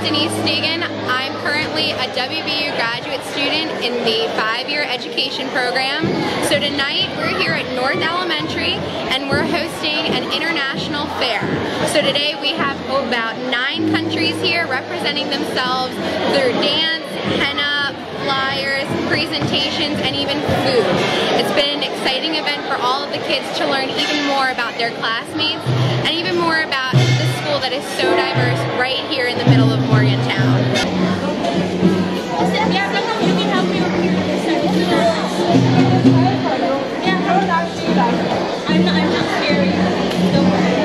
Denise Stegan. I'm currently a WVU graduate student in the 5-year education program. So tonight we're here at North Elementary and we're hosting an international fair. So today we have about 9 countries here representing themselves through dance, henna, flyers, presentations, and even food. It's been an exciting event for all of the kids to learn even more about their classmates and even more about the school that is so diverse right here in the middle of Morgantown. Yeah, you can help me over here. Yeah, I'm not scary. Don't worry.